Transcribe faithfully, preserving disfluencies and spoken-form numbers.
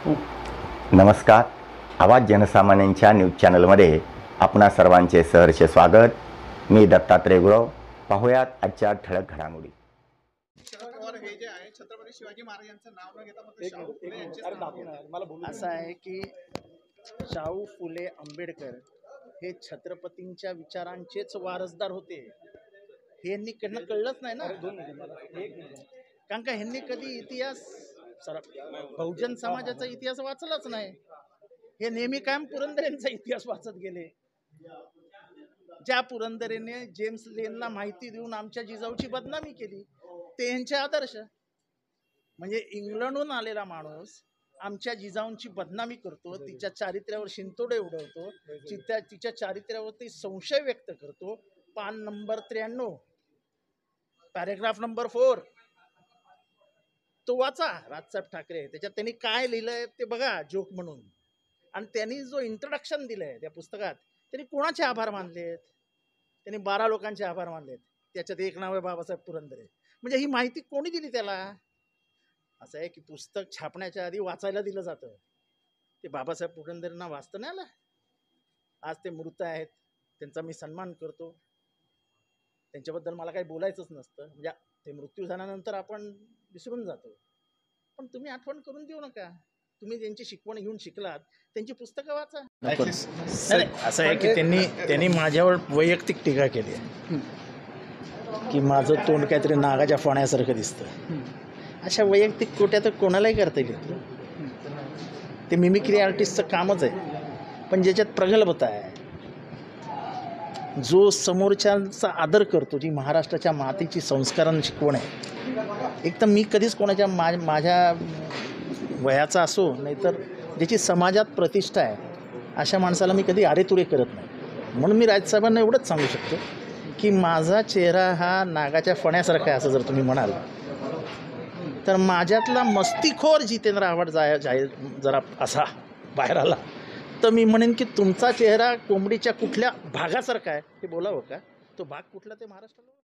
नमस्कार. आवाज जनसामान्यांच्या न्यूज चॅनलमध्ये आपणा सर्वांचे सहर्ष स्वागत. मी दत्तात्रय गुरव. पाहूयात आजच्या ठळक घडामोडी. शरद पवार हे जे आहे छत्रपती शिवाजी महाराजांचं नाव न घेता फक्त शाहू फुले यांचेच नाव घेतात. असं आहे की शाहू फुले आंबेडकर हे छत्रपतींच्या विचारांचेच वारसदार होते. हे यांनी कडनं कळलंच नाही ना. कारण का ह्यांनी कधी इतिहास सर बहुजन समाजाचा इतिहास वाचलाच नाही. हे नेहमी कायम पुरंदरेंचा इतिहास वाचत गेले. ज्या पुरंदरेने जेम्स लेनला माहिती देऊन आमच्या जिजाऊची बदनामी केली ते यांचे आदर्श. म्हणजे इंग्लंडहून आलेला माणूस आमच्या जिजाऊंची बदनामी करतो, तिच्या चारित्र्यावर शिंतोडे उडवतो, तिच्या तिच्या चारित्र्यावरती संशय व्यक्त करतो. पान नंबर त्र्याण्णव पॅरेग्राफ नंबर फोर तो वाचा. राजसाहेब ठाकरे त्याच्यात त्यांनी काय लिहिलंय ते बघा जोक म्हणून. आणि त्यांनी जो इंट्रोडक्शन दिलंय त्या पुस्तकात त्यांनी कोणाचे आभार मानलेत? त्यांनी बारा लोकांचे आभार मानलेत. त्याच्यात एक नाव आहे बाबासाहेब पुरंदरे. म्हणजे ही माहिती कोणी दिली त्याला? असं आहे की पुस्तक छापण्याच्या आधी वाचायला दिलं जातं. ते बाबासाहेब पुरंदरेंना वाचता नाही आलं. आज ते मृत आहेत, त्यांचा मी सन्मान करतो. त्यांच्याबद्दल मला काही बोलायचंच नसतं. म्हणजे ते मृत्यू झाल्यानंतर आपण विसरून जातो. पण तुम्ही आठवण करून देऊ नका. तुम्ही ज्यांची शिकवण घेऊन शिकलात त्यांची पुस्तकं वाचा. असं आहे की त्यांनी त्यांनी माझ्यावर वैयक्तिक टीका केली आहे की माझं तोंड काहीतरी नागाच्या फण्यासारखं दिसतं. अशा वैयक्तिक कोट्या तर कोणालाही करता येईल. ते मिमिक्री आर्टिस्टचं कामच आहे. पण ज्याच्यात प्रगल्भता आहे, जो समोरच्यांचा आदर करतो, जी महाराष्ट्राच्या मातीची संस्कारांनी शिकवण आहे. एक तर मी कधीच कोणाच्या मा माझ्या वयाचा असो नाहीतर ज्याची समाजात प्रतिष्ठा आहे अशा माणसाला मी कधी आरेतुरे करत नाही. म्हणून मी राजसाहेबांना एवढंच सांगू शकतो की माझा चेहरा हा नागाच्या फण्यासारखा आहे असं जर तुम्ही म्हणाल तर माझ्यातला मस्तीखोर जितेंद्र आव्हाड जाय जाहीर जरा असा बाहेर आला तर मी म्हणेन की तुमचा चेहरा कोंबडीच्या कुठल्या भागासारखा आहे हे बोलावं का? तो भाग कुठला ते महाराष्ट्राला